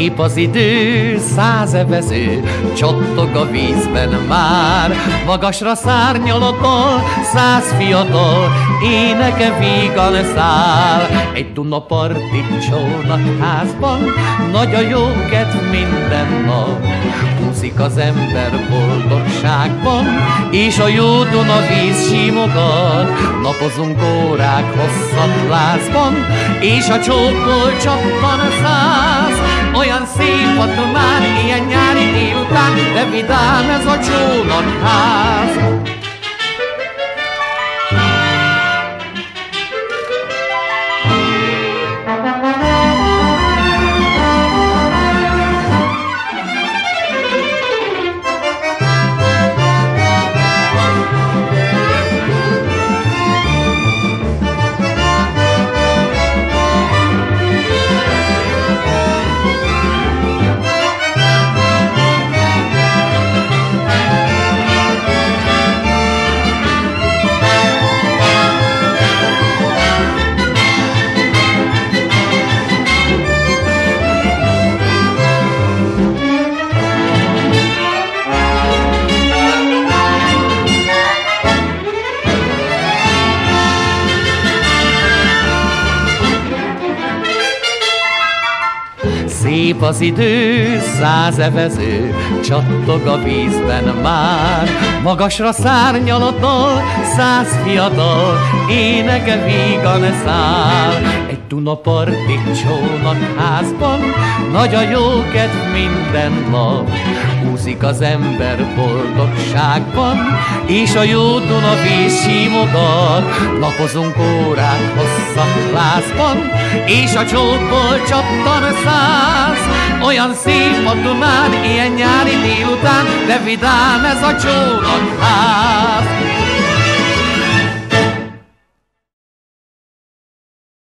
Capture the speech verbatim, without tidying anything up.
Szép az idő, százevező, csottog a vízben már. Magasra szárnyalatol, száz fiatal, éneke vígan száll. Egy Dunaparti csónakházban, nagy a jókedv minden nap. Úszik az ember boldogságban, és a jó Dunavíz simogat. Napozunk órák hosszat lázban, és a csókból csappan a száz. Olyan szép a Dunán, ilyen nyári délután, de vidám ez a csónakház. Szép az idő, százevező, csattog a vízben már. Magasra szárnyalatol, száz fiatal, éneke vígan száll. Egy Dunaparti csónakházban, nagy a jókedv minden nap. Úszik az ember boldogságban, és a jó Dunavíz simogat. Napozunk órák hosszat lázban, és a csókból csattan száz. Olyan szép a Dunán, ilyen nyári délután, de vidám ez a csónakház.